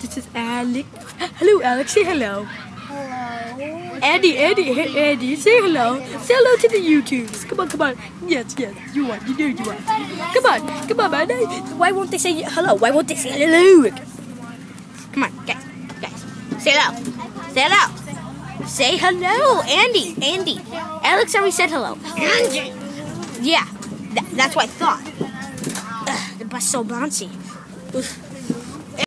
This is Alex. Hello, Alex. Say hello. Hello. Andy, hey, Andy, say hello. Say hello to the YouTubes. Come on. Yes, you want. You know you want. Come on, man. Why won't they say hello? Why won't they say hello? Come on, guys. Say hello. Say hello. Say hello, Andy. Alex already said hello. Andy. Yeah, that's what I thought. The bus so bouncy. Oof.